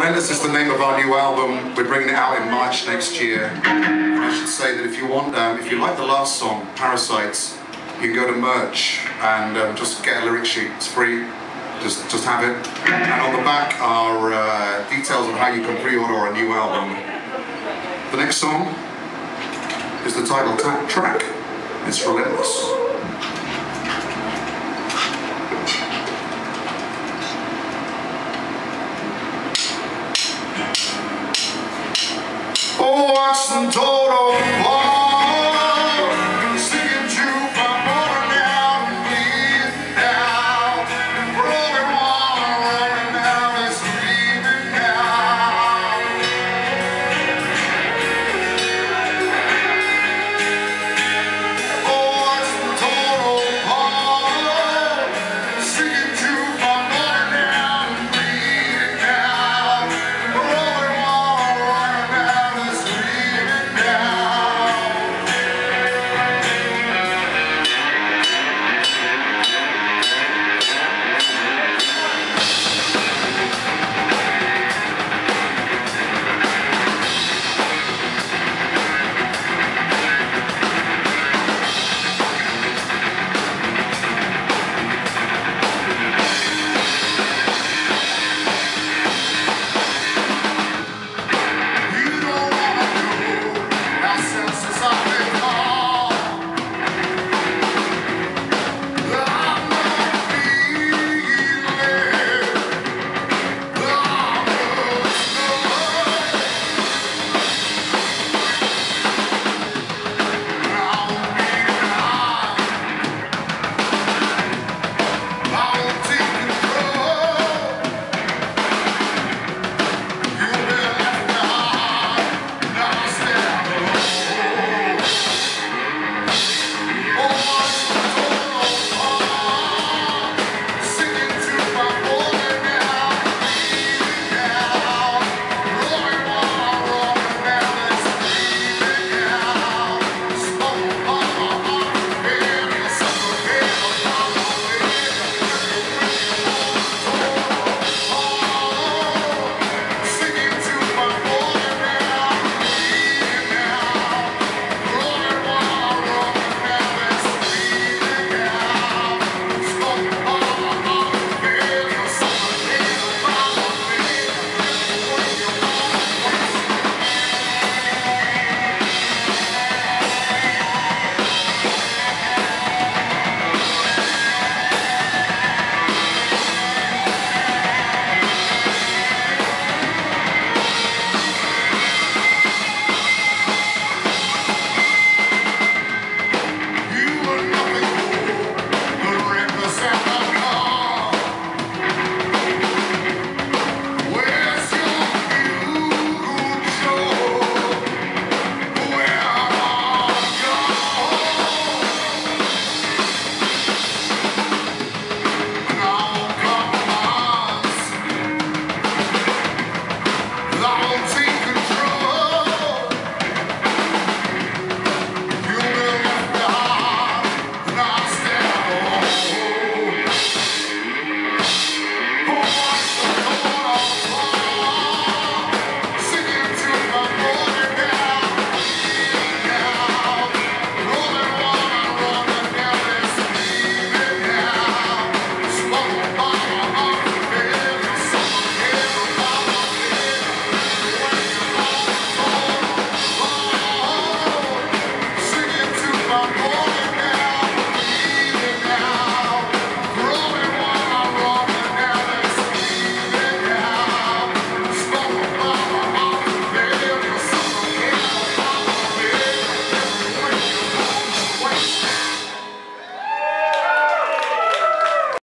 Relentless is the name of our new album. We're bringing it out in March next year. And I should say that if you want, if you like the last song, Parasites, you can go to Merch and just get a lyric sheet. It's free. Just have it. And on the back are details on how you can pre-order a new album. The next song is the title track. It's Relentless. Oh, what's the total